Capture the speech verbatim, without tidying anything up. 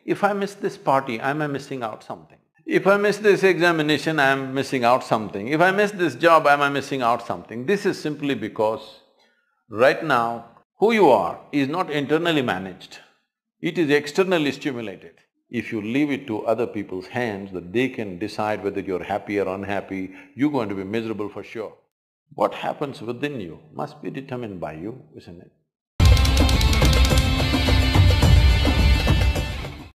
if I miss this party, am I missing out something? If I miss this examination, I am missing out something. If I miss this job, am I missing out something? This is simply because right now, who you are is not internally managed, it is externally stimulated. If you leave it to other people's hands, that they can decide whether you're happy or unhappy, you're going to be miserable for sure. What happens within you must be determined by you, isn't it?